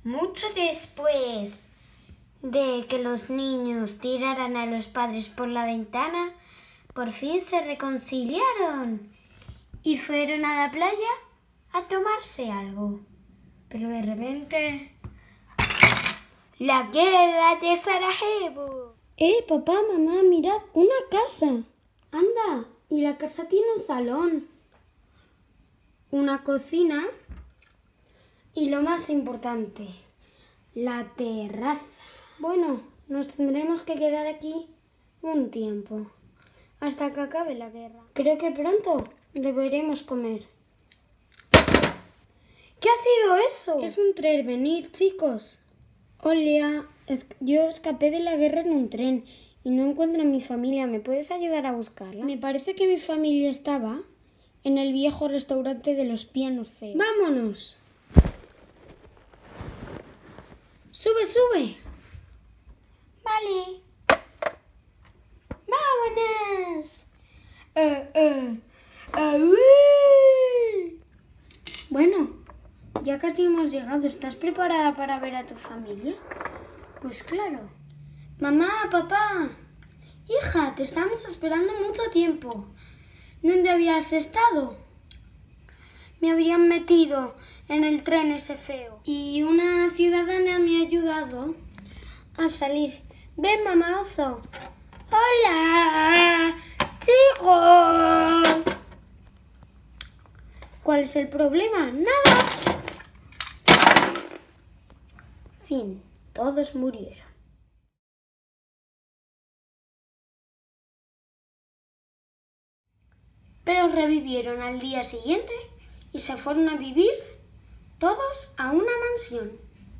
Mucho después de que los niños tiraran a los padres por la ventana, por fin se reconciliaron y fueron a la playa a tomarse algo. Pero de repente... ¡la guerra de Sarajevo! Papá, mamá, mirad, una casa. Anda, y la casa tiene un salón, una cocina y lo más importante, la terraza. Bueno, nos tendremos que quedar aquí un tiempo, hasta que acabe la guerra. Creo que pronto deberemos comer. ¿Qué ha sido eso? Es un tren, venid, chicos. Hola, yo escapé de la guerra en un tren y no encuentro a mi familia. ¿Me puedes ayudar a buscarla? Me parece que mi familia estaba en el viejo restaurante de los pianos feos. ¡Vámonos! ¡Sube, sube! Vale. ¡Vámonos! Bueno, ya casi hemos llegado. ¿Estás preparada para ver a tu familia? Pues claro. Mamá, papá, hija, te estamos esperando mucho tiempo. ¿Dónde habías estado? Me habían metido en el tren ese feo y una ciudadana me ha ayudado a salir. Ven, mamá oso. ¡Hola, chicos! ¿Cuál es el problema? ¡Nada! Fin. Todos murieron. Pero revivieron al día siguiente y se fueron a vivir todos a una mansión.